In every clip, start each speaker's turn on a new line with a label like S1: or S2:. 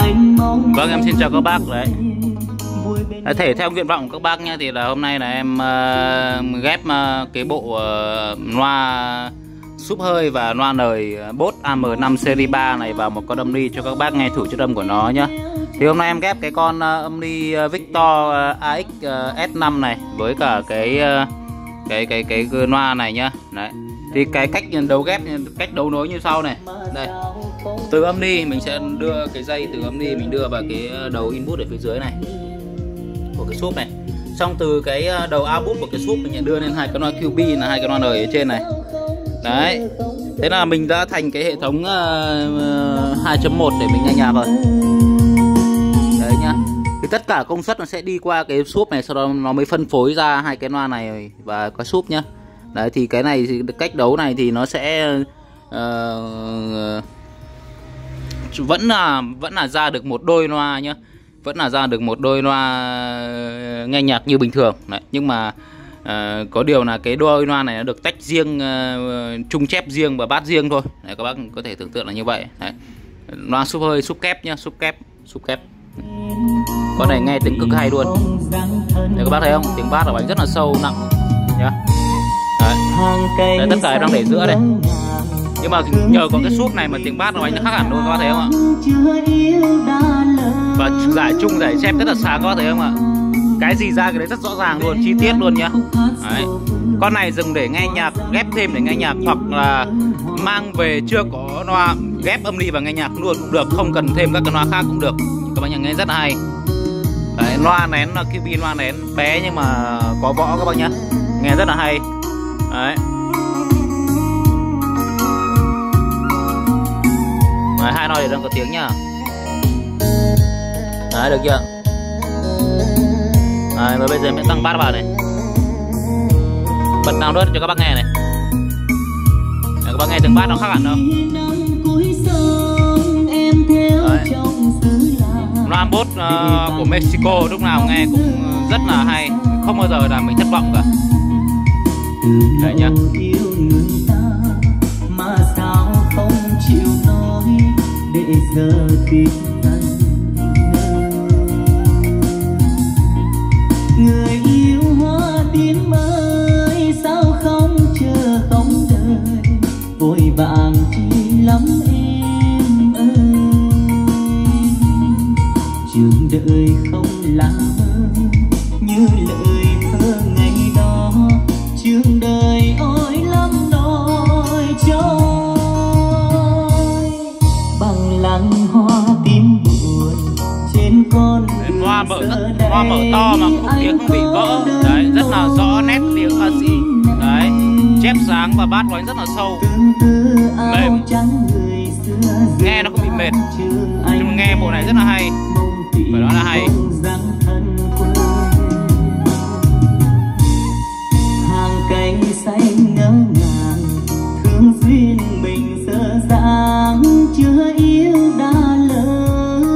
S1: Vâng, em xin chào các bác đấy. Thể theo nguyện vọng của các bác nha, thì là hôm nay là em ghép cái bộ loa súp hơi và loa nời Bose AM5 series 3 này vào một con âm ly cho các bác nghe thử chất âm của nó nhá. Thì hôm nay em ghép cái con âm ly Victor AX S5 này với cả cái loa này nhá. Đấy. Thì cái cách đấu nối như sau này. Đây. Từ âm ly mình sẽ đưa cái dây từ âm ly mình đưa vào cái đầu input ở phía dưới này của cái súp này. Xong từ cái đầu output của cái súp mình sẽ đưa lên hai cái loa QB là hai cái loa nời ở trên này. Đấy. Thế là mình đã thành cái hệ thống 2.1 để mình nghe nhạc rồi. Đấy nhá. Thì tất cả công suất nó sẽ đi qua cái súp này, sau đó nó mới phân phối ra hai cái loa này và cái súp nhá. Đấy thì cái này thì cách đấu này thì nó sẽ vẫn là ra được một đôi loa nhá. Vẫn là ra được một đôi loa nghe nhạc như bình thường. Đấy, nhưng mà có điều là cái đôi loa này nó được tách riêng, trung chép riêng và bass riêng thôi. Đấy, các bác có thể tưởng tượng là như vậy. Đấy. Loa súp hơi, súp kép nhá, súp kép. Con này nghe tiếng cực hay luôn. Đấy, các bác thấy không? Tiếng bass ở bánh rất là sâu, nặng nhá. Đấy. Đấy, tất cả em đang để giữa đây. Nhưng mà nhờ có cái súp này mà tiếng bass ở bánh nó khác hẳn luôn, các bác thấy không ạ? Và giải trung giải chép rất là sáng, các bác thấy không ạ? Cái gì ra cái đấy rất rõ ràng luôn, chi tiết luôn nhá. Đấy. Con này dùng để nghe nhạc, ghép thêm để nghe nhạc, hoặc là mang về chưa có loa ghép âm ly và nghe nhạc luôn cũng được, không cần thêm các cái loa khác cũng được. Các bác nghe rất hay. Đấy, loa nén là QB, loa nén bé nhưng mà có võ các bác nhá. Nghe rất là hay. Đấy. Đấy, hai loa để đang có tiếng nhá. Đấy, được chưa? Đấy, và bây giờ mình tăng bass vào này. Bật download cho các bác nghe này. Đấy, các bác nghe tiếng bass nó khác hẳn đâu. Đấy. Loa Bose của Mexico lúc nào nghe cũng rất là hay, không bao giờ làm mình thất vọng cả. Đấy nhá.
S2: Người yêu hoa tím ơi, sao không chờ không đợi, vội vàng chi lắm em ơi. Trường đợi không là mơ như lời thơ ngày đó, trường đời ôi lắm nỗi trôi. Bằng lăng hoa tím buồn trên con
S1: Hoa mở to mà tiếng không bị vỡ. Đấy, rất là rõ nét tiếng ca sĩ. Đấy, chép sáng và bass của anh rất là sâu, mềm, nghe nó không bị mệt. Nhưng mà nghe bộ này rất là hay, phải nói là hay.
S2: Hàng cánh xanh ngỡ ngàng, thương duyên mình dở dang, chưa yêu đã lỡ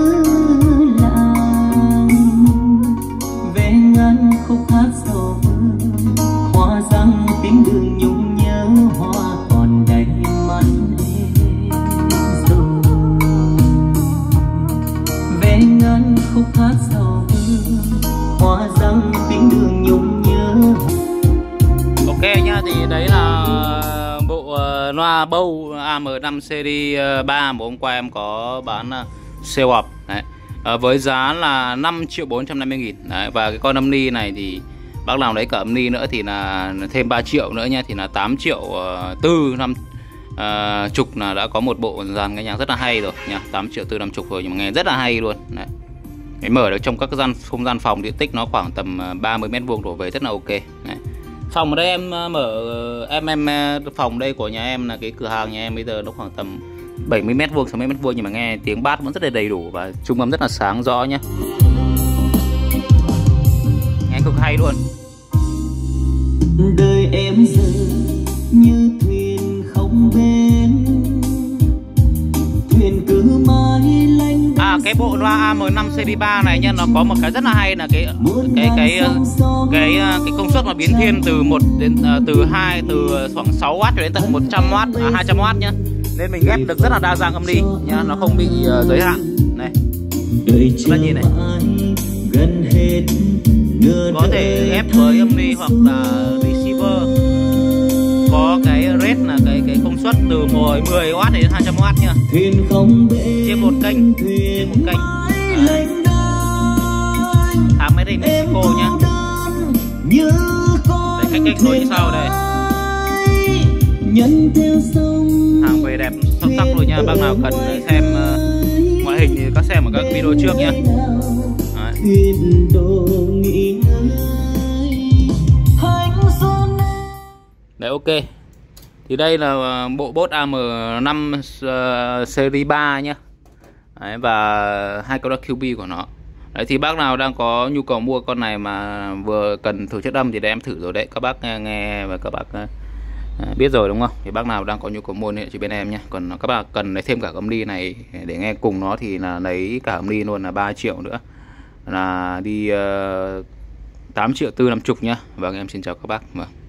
S2: làng. Về ngân khúc hát sầu vương, hoa răng tiếng đường nhung nhớ, hoa còn đầy mắt em rồi. Về ngân khúc hát sầu vương, hoa răng tiếng đường nhung nhớ.
S1: Ok nhá, thì đấy là bộ loa Bose AM5 series 3 mà hôm qua em có bán sale off đấy. Với giá là 5.450.000. Đấy, và cái con âm ly này thì bác nào lấy cả âm ly nữa thì là thêm 3 triệu nữa nha, thì là 8.450.000 chục là đã có một bộ dàn nghe nhạc rất là hay rồi nha. 8.450.000 rồi nhưng mà nghe rất là hay luôn. Đấy. Để mở được trong các không gian phòng, diện tích nó khoảng tầm 30 m² đổ về rất là ok. Đấy. Phòng ở đây em mở em phòng đây của nhà em là cái cửa hàng nhà em bây giờ nó khoảng tầm 70 m², 60 m², nhưng mà nghe tiếng bass vẫn rất là đầy đủ và trung âm rất là sáng rõ nhá. Nghe cực hay luôn.
S2: Đời em giờ như thuyền không bến, thuyền cứ mãi lênh đênh.
S1: Cái bộ loa AM5 series 3 này nha, nó có một cái rất là hay là cái công suất nó biến thiên từ 1 đến từ khoảng 6W cho đến tận 100W, 200W nhá. Nên mình ghép được rất là đa dạng âm ly nhá, nó không bị giới hạn. Này.
S2: đợi chờ
S1: nhìn này.
S2: mãi gần hết nửa
S1: Có thể ghép với âm ly hoặc là receiver. Có cái rate là cái công suất từ 10W đến 200W nha.
S2: thuyền không
S1: Trên một kênh, trên một kênh. Hàng made in Mexico nhá. Đây, cách kết nối như sau đây. Hàng về đẹp xuất sắc luôn nha. Bác nào cần xem ngoại hình thì các xem ở các video trước nhá. Đấy, ok. Thì đây là bộ Boss AM5 series 3 nhá. Đấy, và hai con QB của nó. Đấy, thì bác nào đang có nhu cầu mua con này mà vừa cần thử chất âm thì để em thử rồi đấy. Các bác nghe và các bác biết rồi đúng không? Thì bác nào đang có nhu cầu mua thì chỉ bên em nhé. Còn các bác cần lấy thêm cả âm ly này để nghe cùng nó thì là lấy cả âm ly luôn, là 3 triệu nữa, là đi 8 triệu 450 nhá. Vâng, em xin chào các bác. Vâng.